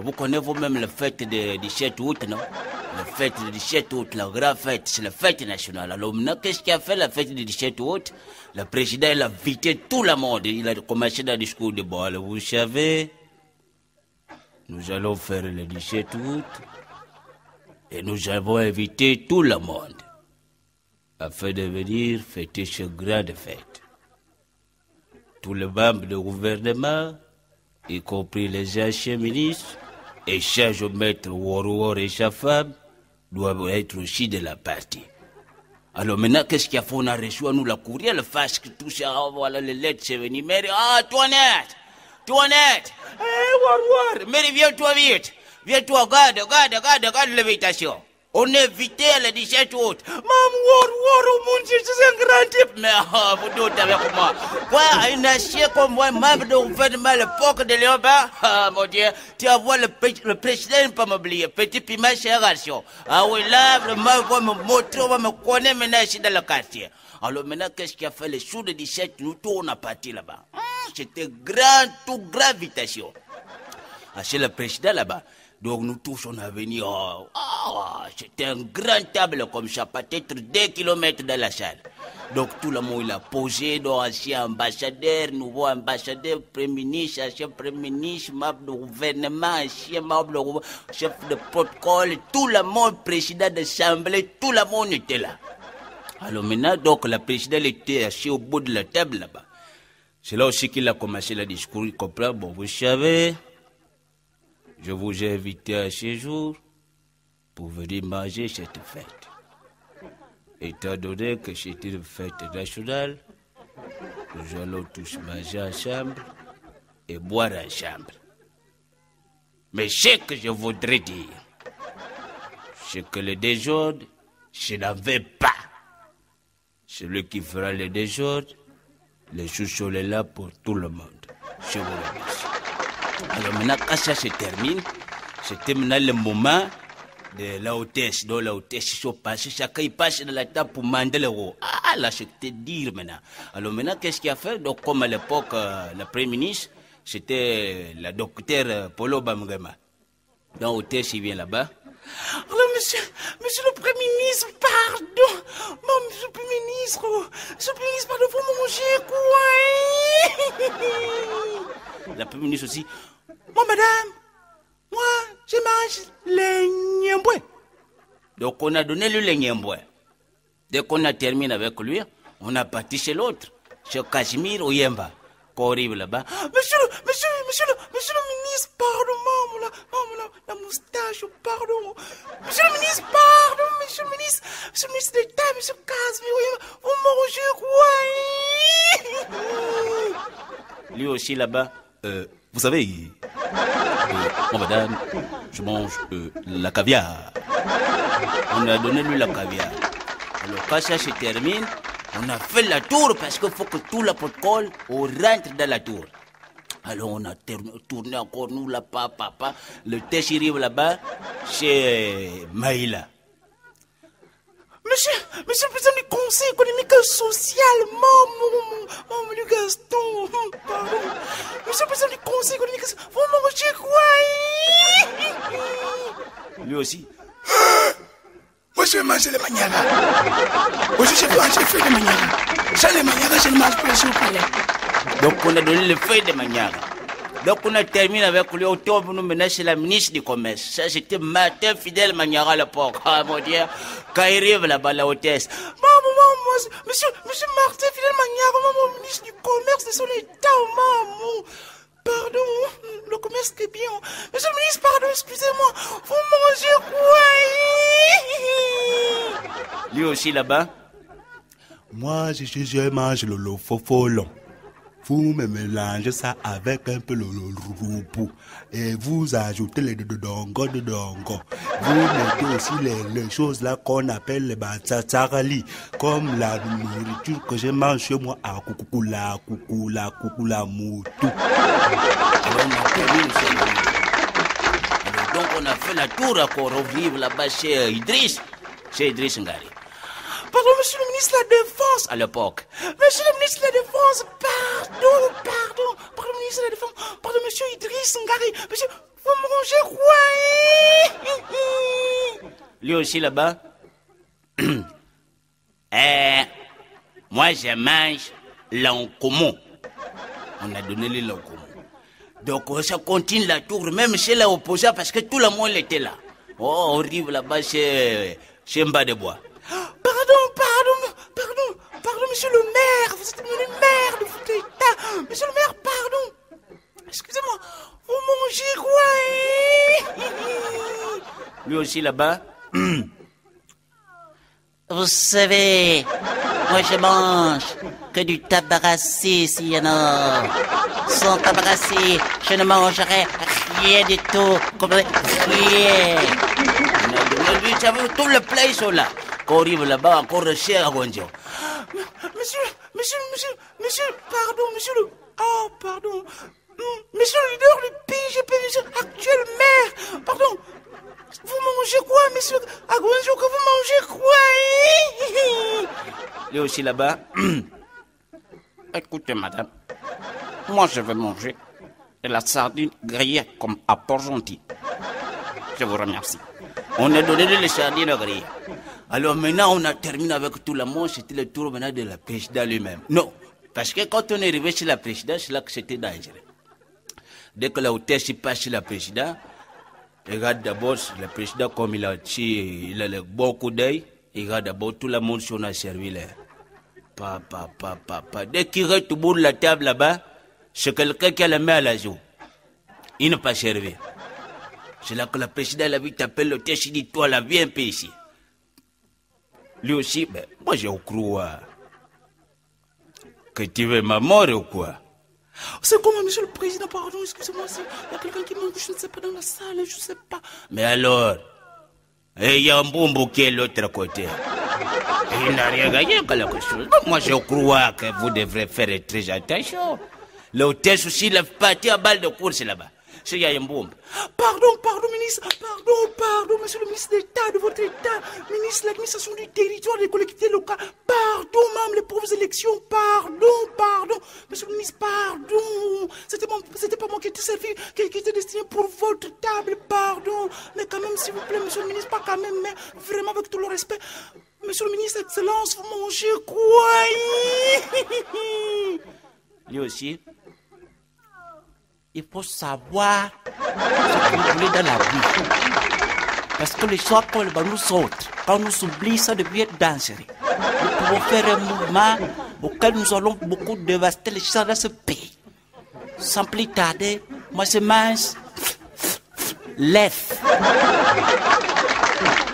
vous connaissez vous-même la fête du 17 août, non? La fête du 17 août, la grande fête, c'est la fête nationale. Alors maintenant, qu'est-ce qui a fait la fête du 17 août? Le président, il a invité tout le monde. Il a commencé dans le discours de bon. Alors, vous savez, nous allons faire le 17 août et nous avons invité tout le monde afin de venir fêter cette grande fête. Tous les membres du gouvernement, y compris les anciens ministres, et charge au maître Warwar et sa femme, doivent être aussi de la partie. Alors maintenant, qu'est-ce qu'il y a fait? On a reçu à nous la courrier, le fasque, tout ça, voilà, les lettres, c'est venu. Mary, Toinette, Warwar, Mary, viens-toi vite. Viens-toi, regarde l'invitation. On est invité à le 17 août. Maman, Warwar, oh mon Dieu, c'est un grand type. Mais vous doutez avec moi. Quoi, un ancien comme moi, membre du gouvernement à l'époque de Léon, mon Dieu, tu vas voir le président, ne pas m'oublier. Petit piment, c'est garçon. Ah oui, là, vraiment, va me montrer, va me connaître maintenant ici dans le quartier. Alors maintenant, qu'est-ce qui a fait le jour de 17, nous tous, on a parti là-bas. C'était tout grand invitation. Ah, c'est le président là-bas. Donc nous tous, on a venu, c'était un grand table comme ça, peut-être 2 kilomètres dans la salle. Donc tout le monde il a posé, donc ancien ambassadeur, nouveau ambassadeur, premier ministre, ancien premier ministre, membre du gouvernement, ancien membre du chef de protocole, tout le monde, président d'assemblée, tout le monde était là. Alors maintenant, donc le président était assis au bout de la table là-bas. C'est là aussi qu'il a commencé le discours, il comprend, bon vous savez... Je vous ai invité à ce jour pour venir manger cette fête. Étant donné que c'est une fête nationale, nous allons tous manger ensemble et boire ensemble. Mais ce que je voudrais dire, c'est que le désordre, je n'en veux pas. Celui qui fera le désordre, le sous-sol est là pour tout le monde. Je vous remercie. Alors maintenant, quand ça se termine, c'était maintenant le moment de la hôtesse. Donc la hôtesse, ils sont passés, chacun il passe dans la table pour mander le roi. Ah, là, c'était dire maintenant. Alors maintenant, qu'est-ce qu'il a fait? Donc comme à l'époque, le Premier ministre, c'était la docteure Polo Bamgema. Donc l'hôtesse, il vient là-bas. Alors monsieur le Premier ministre, pardon. Monsieur le Premier ministre, pardon, vous mangez quoi? La Premier ministre aussi. Moi, madame, je mange les niemboué. Donc, on a donné lui les niemboué. Dès qu'on a terminé avec lui, on a parti chez l'autre, chez Cachemire ou Yemba. Horrible là-bas. Monsieur le ministre, pardon, maman, la moustache, pardon. Monsieur le ministre, pardon, monsieur le ministre d'État, monsieur Cachemire, vous mangez quoi? Lui aussi là-bas. Vous savez, moi, madame, je mange la caviar. On a donné lui la caviar. Alors, quand ça se termine, on a fait la tour parce qu'il faut que tout le protocole, on rentre dans la tour. Alors, on a tourné encore, nous, là, papa. Le thé arrive là-bas, chez Maïla. Monsieur le président du Conseil économique et social, maman, le Gaston, pardon. Monsieur le président du Conseil économique et social, vous mangez quoi? Lui aussi. Moi, je vais manger les maniagas. Moi, je vais manger les feuilles de maniagas. Sans les maniagas, je ne mange pas, s'il vous plaît. Donc, on a donné les feuilles de maniagas. Donc, on a terminé avec lui. Au tombe, nous maintenant, c'est la ministre du Commerce. Ça, c'était Martin Fidel Maniara à l'époque. Ah, mon Dieu. Quand il arrive là-bas, la hôtesse. Maman, monsieur Martin Fidel Maniara, maman, ministre du Commerce de son État, maman. Pardon, le commerce est bien. Monsieur le ministre, pardon, excusez-moi. Vous mangez quoi? Lui aussi là-bas. Moi, je mange le lofofolon. Vous me mélangez ça avec un peu le roupou et vous ajoutez les dongo. Vous mettez aussi les choses là qu'on appelle les batsatsarali, comme la nourriture que je mange chez moi à kukula moutou. Donc on a fait la tour encore au vivre là-bas chez Idriss Ngari. Pardon, monsieur le ministre de la Défense à l'époque. Monsieur le ministre de la Défense, pardon, ministre de la Défense, pardon, monsieur Idriss Ngari. Monsieur, Vous mangez quoi? Lui aussi là-bas. Moi je mange l'encomo. On a donné les l'encomo. Donc ça continue la tour, même chez l'opposé, parce que tout le monde était là. Oh, on arrive là-bas chez Mba de Bois. Pardon, monsieur le maire, vous êtes le maire de Foutéta. Monsieur le maire, pardon. Excusez-moi, vous mangez quoi? Lui aussi là-bas. Vous savez, moi je mange que du tabac-rassis s'il y en a. Sans tabac-rassis, je ne mangerai rien du tout. Rien. Lui, ça veut tout le plat, ils sont là. Quand on arrive là-bas, encore chez Agonjo. Monsieur, pardon, monsieur le... Oh, pardon. Monsieur le leader du PGP, monsieur actuel maire. Pardon. Vous mangez quoi, monsieur Agonjo, que vous mangez quoi? Lui aussi là-bas. Écoutez, madame. Moi, je vais manger de la sardine grillée comme à Port-Gentil. Je vous remercie. On a donné les sardines grillées. Alors maintenant, on a terminé avec tout le monde. C'était le tour maintenant de la présidente lui-même. Non, parce que quand on est arrivé chez la présidente, c'est là que c'était dangereux. Dès que la hôtesse est passée chez la présidente, regarde d'abord le président comme il a le bon coup d'œil. Regarde d'abord tout le monde si on a servi là. Dès qu'il reste au bout de la table là-bas, c'est quelqu'un qui a la main à la joue. Il n'a pas servi. C'est là que le président la vie t'appelle l'hôtesse, il dit toi là, viens un peu ici. Lui aussi, ben, moi je crois que tu veux ma mort ou quoi? C'est comment, monsieur le président, pardon, excusez-moi, il y a quelqu'un qui mange, je ne sais pas, dans la salle, je ne sais pas. Mais alors, il y a un bon bouquet de l'autre côté. Il n'a rien gagné quelque chose. Moi je crois que vous devrez faire très attention. L'hôtesse aussi, il a parti à balle de course là-bas. Il y a une bombe. Pardon, ministre. Pardon, monsieur le ministre d'État, de votre État. Ministre de l'administration du territoire des collectivités locales. Pardon, même les pauvres élections. Pardon. Monsieur le ministre, pardon. C'était pas moi qui était servi, qui était destiné pour votre table. Pardon. Mais quand même, s'il vous plaît, monsieur le ministre, pas quand même, mais vraiment avec tout le respect. Monsieur le ministre, Excellence, vous mangez quoi? Lui aussi. Il faut savoir ce que vous voulez dans la vie. Parce que les soirs qu'on nous saute, quand on nous oublie, ça devient dangereux. Nous pouvons faire un mouvement auquel nous allons beaucoup dévaster les champs de ce pays. Sans plus tarder, moi je mange l'œuf.